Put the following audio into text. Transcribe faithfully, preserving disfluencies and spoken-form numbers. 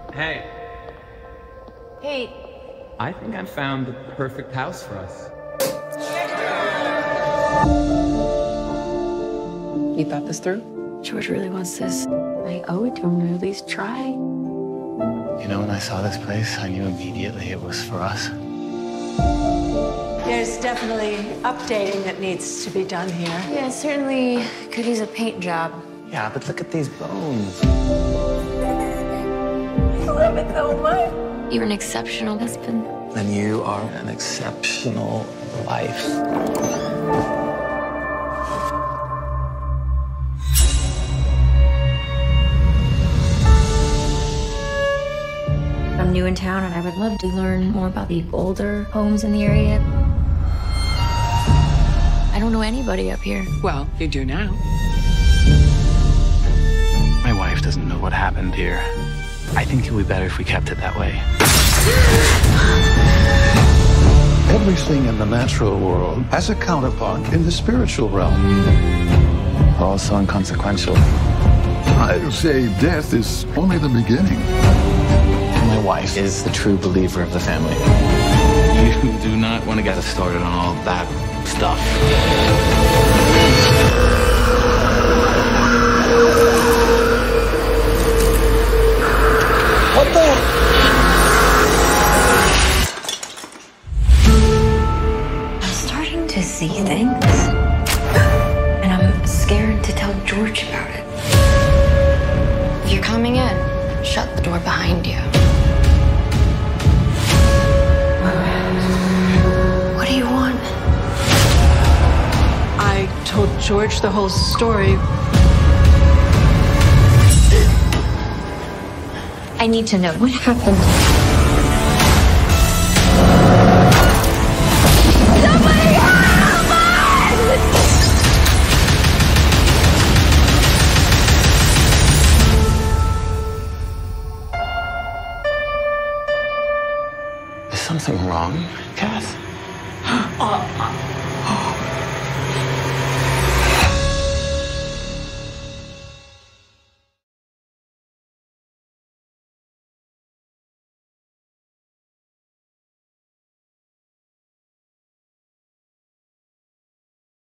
Hey. Hey. I think I found the perfect house for us. You thought this through? George really wants this. I owe it to him to at least try. You know, when I saw this place, I knew immediately it was for us. There's definitely updating that needs to be done here. Yeah, certainly could use a paint job. Yeah, but look at these bones. I love it so much. You're an exceptional husband. And you are an exceptional wife. I'm new in town and I would love to learn more about the older homes in the area. I don't know anybody up here. Well, you do now. My wife doesn't know what happened here. I think it would be better if we kept it that way. Everything in the natural world has a counterpart in the spiritual realm. All so inconsequential. I'd say death is only the beginning. My wife is the true believer of the family. You do not want to get us started on all that stuff. What the? I'm starting to see things. And I'm scared to tell George about it. If you're coming in, shut the door behind you. What do you want? I told George the whole story. I need to know what happened. Somebody help us! Is something wrong, Kath? Uh,